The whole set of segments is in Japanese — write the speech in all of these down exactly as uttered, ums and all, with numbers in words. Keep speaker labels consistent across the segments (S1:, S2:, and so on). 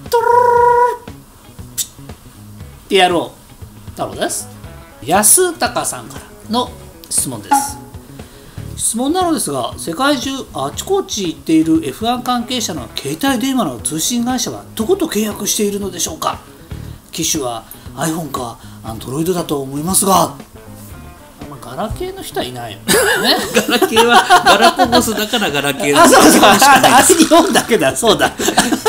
S1: トローってやろう太郎です。安高さんからの質問です。質問なのですが、世界中あちこち行っている エフワン 関係者の携帯電話の通信会社はどこと契約しているのでしょうか。機種は iPhone か Android だと思いますが、ガラケーの人はいないよね。
S2: ガラケーはガラコゴスだからガラケーの
S1: あ、そうそう、
S2: しかない
S1: あれ日本だけだ、そうだ。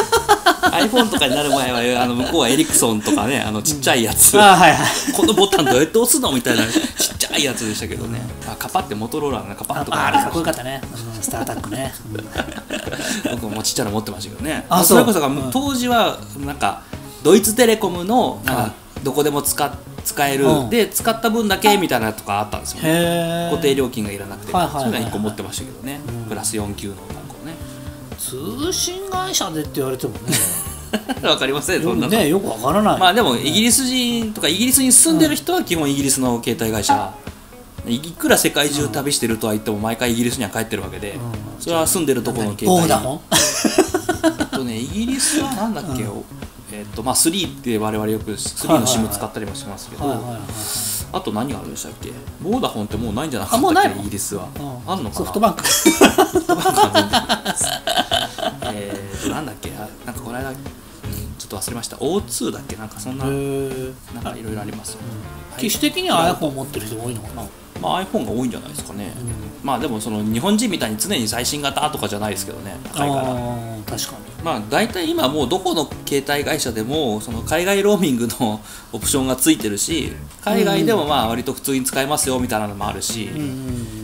S2: iPhone とかになる前はあの向こうはエリクソンとかね、あのちっちゃいやつ、
S1: あ、はいはい、
S2: このボタンどうやって押すのみたいなちっちゃいやつでしたけどね。あ、カパってモトローラのカパッとか
S1: あ、あれかっこよかったね、うん、スタータックね、
S2: うん、僕もちっちゃいの持ってましたけどね。
S1: あ、
S2: それこそが、
S1: うん、
S2: 当時はなんかドイツテレコムのなんかどこでも使使える、うん、で使った分だけみたいなとかあったんですよ、ね、固定料金がいらなくて、はいはいはいはい、そういうのはいっこ持ってましたけどね、うん、プラスよん級のなんかをね。
S1: 通信会社でって言われてもね
S2: わかりません、そんなの
S1: ね、よくわからない。
S2: まあでもイギリス人とかイギリスに住んでる人は基本イギリスの携帯会社、うん、いくら世界中旅してるとは言っても毎回イギリスには帰ってるわけで、うん、それは住んでるところの携帯。
S1: ボーダフォン
S2: えっとね、イギリスはなんだっけ、うん、えっとまあスリーって我々よくスリーの シム 使ったりもしますけど、あと何があるんでしたっけ。ボーダフォンってもうないんじゃなかったっけ、イギリスは。うん、あんのかな。
S1: ソフトバンク
S2: ソフトバンクはえーなんだっけ、なんかこの間ちょっと忘れました。オーツー だっけ、なんかそんななんかいろいろありますよ、
S1: うん、はい、機種的には iPhone 持ってる人多いのかな。
S2: まあ iPhone が多いんじゃないですかね、うん、まあでもその日本人みたいに常に最新型とかじゃないですけどね、高いから。
S1: 確かに。
S2: まあ大体今もうどこの携帯会社でもその海外ローミングのオプションがついてるし、海外でもまあ割と普通に使えますよみたいなのもあるし、うんうん、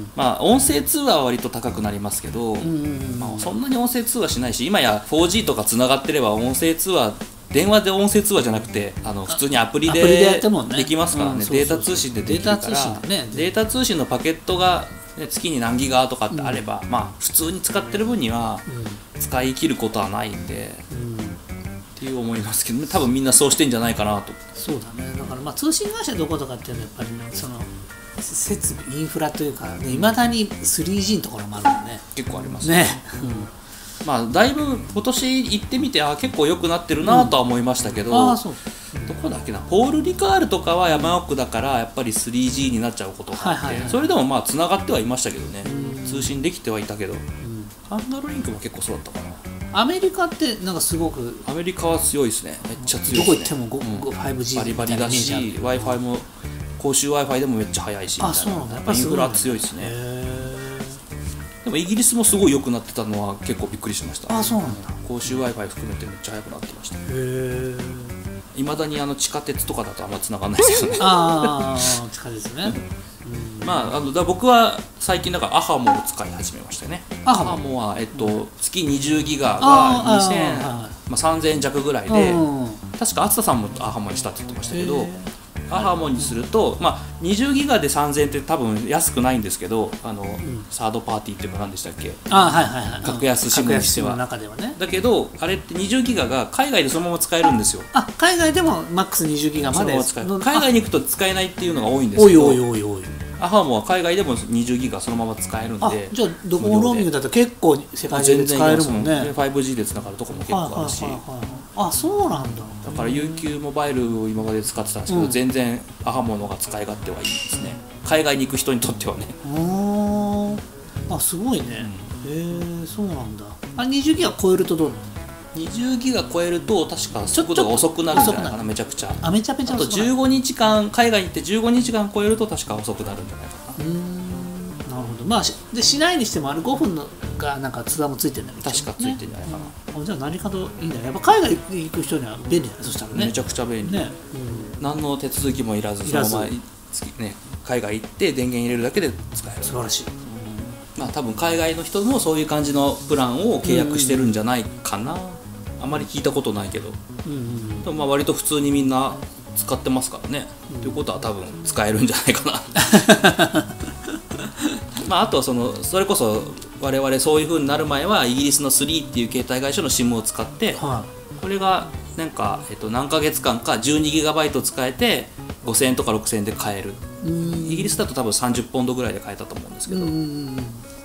S2: まあ音声通話は割と高くなりますけど、うんうん、まあそんなに音声通話しないし、今や フォージー とかつながってれば音声通話、電話で音声通話じゃなくてあの普通にアプリでできますからね。データ通信でできるから、データ通信のパケットが月に何ギガとかってあれば、うん、まあ普通に使ってる分には使い切ることはないんで、うん、っていう思いますけど、ね、多分みんなそうしてんじゃないかなと。
S1: そうだね。だからまあ通信会社どことかっていうのはやっぱり、ね、その設備インフラというかいまだに スリージー のところもあるもんね。
S2: 結構ありますね。
S1: ね、うん、
S2: まあだいぶ今年行ってみてあ結構良くなってるなとは思いましたけど、うん、あそうどこだっけな、ポール・リカールとかは山奥だからやっぱり スリージー になっちゃうことがあって、はいはいはい、それでもまあつながってはいましたけどね、通信できてはいたけど、うん、ハンダロリンクも結構そうだったかな。
S1: アメリカってなんかすごく
S2: アメリカは強いですね。めっちゃ強いですね。
S1: どこ行っても
S2: フ
S1: ァイブジー
S2: バリバリだし Wi-Fi も公衆 Wi-Fi でもめっちゃ速いしみたいな。
S1: あ、そうなんだ。やっ
S2: ぱインフラ強いですね。でもイギリスもすごい良くなってたのは結構びっくりしました。
S1: あ、そうなんだ。
S2: 公衆 Wi-Fi 含めてめっちゃ速くなってました。へえ。いまだにあの地下鉄とかだとあんま繋がんないですよね。
S1: ああ、地下鉄ね。
S2: うん、まああのだ僕は最近だからアハモを使い始めましたね。アハモはえっと月にじゅうギガがにせん、まあさんぜんえん弱ぐらいで、確か厚田さんもアハモにしたって言ってましたけど。アハモにすると、まあ、にじゅうギガでさんぜんえんって多分安くないんですけど、あの、うん、サードパーティーっていうのは何でしたっけ、
S1: あ、はいはいはい、
S2: 格安シムにしては、
S1: 中ではね、
S2: だけどあれってにじゅうギガが海外でそのまま使えるんですよ。
S1: あ、海外でもマックスにじゅうギガまで
S2: 使える。海外に行くと使えないっていうのが多いんですけど、
S1: おいおいおいおい、
S2: アハモは海外でもにじゅうギガそのまま使えるんで。あ、
S1: じゃあドコモローミングだと結構世界中で使えるもんね。
S2: ファイブジー でつながるとこも結構あるし、
S1: あ、そうなんだ。
S2: だから ユーキュー モバイルを今まで使ってたんですけど、うん、全然アハモのが使い勝手はいいですね、海外に行く人にとってはね。
S1: ああ、すごいね、うん、へえ、そうなんだ。あ、にじゅうギガ超えるとどうなの？
S2: にじゅうギガ超えると確か速度が遅くなるんじゃないかな。めちゃくちゃ
S1: あ、めちゃめちゃ遅くなる。
S2: あとじゅうごにちかん、海外に行ってじゅうごにちかん超えると確か遅くなるんじゃないかな。
S1: うーん、なるほど。まあしでしないにしてもあれごふんのがなんか津田もついてるんだよね。
S2: 確かついてるんじゃないかな、
S1: うん、じゃあ何かといいんだよ。やっぱ海外行く人には便利だね、そしたらね。
S2: めちゃくちゃ便利、ね、うん、何の手続きもいらずそのまま、ね、海外行って電源入れるだけで使える。
S1: 素晴らしい、うん、
S2: まあ多分海外の人もそういう感じのプランを契約してるんじゃないかな、うん、あまり聞いたことないけど、うんうん、でもまあ割と普通にみんな使ってますからね、うん、ということは多分使えるんじゃないかなまああとはそのそれこそ我々そういう風になる前はイギリスのスリーっていう携帯会社の シム を使って、はい、これがなんか、えっと、何ヶ月間か じゅうにギガバイト 使えてごせんえんとかろくせんえんで買える。イギリスだと多分さんじゅうポンドぐらいで買えたと思うんですけど、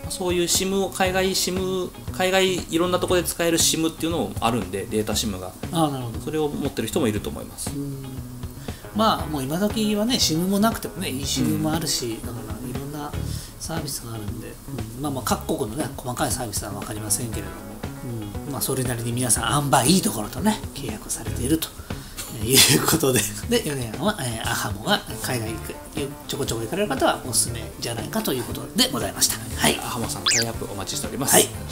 S2: そういう SIM を海外 SIM 海外いろんなところで使える SIM っていうのもあるんで、データ SIM が
S1: ああなるほど。
S2: それを持ってる人もいると思います。
S1: まあもう今時はね SIM もなくてもね eSIM もあるし、だからいろんなサービスがあるんで、うん、まあまあ各国のね細かいサービスは分かりませんけれども、うん、まあそれなりに皆さん塩梅いいところとね契約されているということで、で米山は、えー、アハモが海外ちょこちょこ行かれる方はおすすめじゃないかということでございました。はい、
S2: アハモさんタイアップお待ちしております。
S1: はい。